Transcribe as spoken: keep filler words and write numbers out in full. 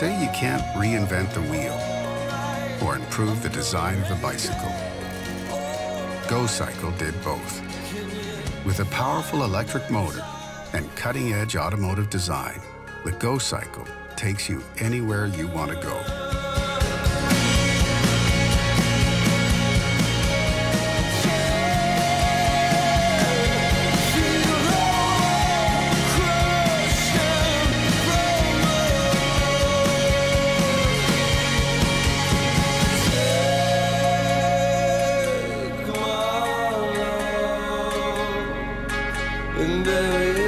say you can't reinvent the wheel or improve the design of the bicycle. GoCycle did both. With a powerful electric motor and cutting-edge automotive design, the GoCycle takes you anywhere you want to go. And there